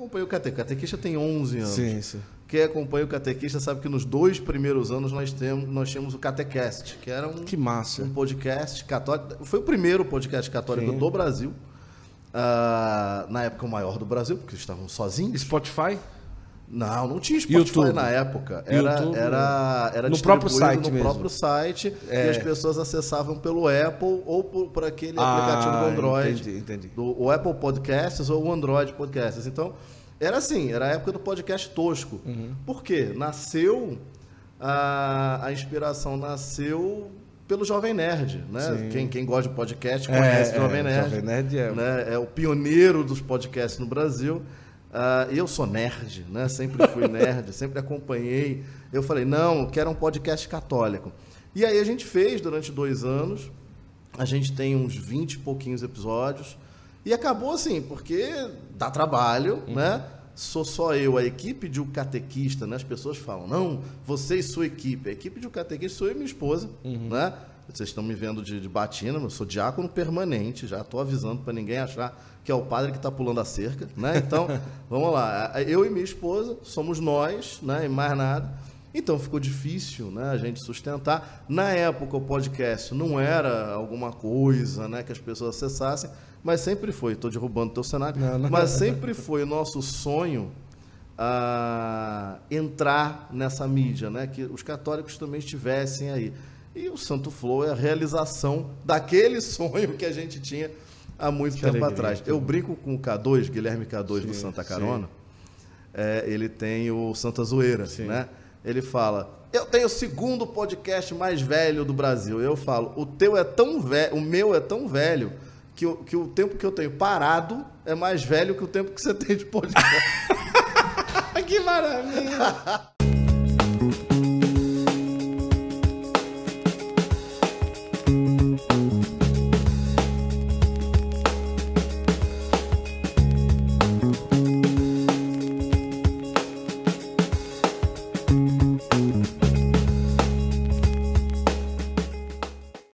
acompanha o Catequista tem 11 anos. Sim. Quem acompanha o Catequista sabe que nos 2 primeiros anos nós tínhamos o Catecast, que era Que massa. um podcast católico. Foi o primeiro podcast católico do Brasil. Na época o maior do Brasil, porque eles estavam sozinhos. Spotify? Não tinha Spotify YouTube. Na época. Era no próprio site no mesmo. próprio site e as pessoas acessavam pelo Apple ou por aquele aplicativo do Android. Entendi. O Apple Podcasts ou o Android Podcasts. Então, era assim, era a época do podcast tosco. Por quê? Nasceu, a inspiração nasceu pelo Jovem Nerd, né? Quem gosta de podcast conhece o Jovem Nerd. Jovem Nerd né? É o pioneiro dos podcasts no Brasil. Eu sou nerd, né? Sempre fui nerd, sempre acompanhei. Eu falei, não, quero um podcast católico. E aí a gente fez durante 2 anos, a gente tem uns 20 e pouquinhos episódios, e acabou assim, porque dá trabalho, né? Sou só eu, a equipe de um catequista, né? As pessoas falam, não, você e sua equipe. A equipe de um catequista sou eu e minha esposa, né? Vocês estão me vendo de batina, eu sou diácono permanente, já estou avisando para ninguém achar que é o padre que está pulando a cerca, né? Então, vamos lá. Eu e minha esposa somos nós, né? E mais nada. Então, ficou difícil, né? A gente sustentar. Na época, o podcast não era alguma coisa, né? Que as pessoas acessassem, mas sempre foi. Estou derrubando o teu cenário. Não. Mas sempre foi o nosso sonho entrar nessa mídia, né? Que os católicos também estivessem aí. E o Santo Flow é a realização daquele sonho que a gente tinha há muito tempo atrás. Eu brinco com o K2, Guilherme K2 do Santa Carona. Ele tem o Santa Zoeira, né? Ele fala, eu tenho o 2º podcast mais velho do Brasil. Eu falo, o teu é tão velho, o meu é tão velho que o tempo que eu tenho parado é mais velho que o tempo que você tem de podcast. Que maravilha!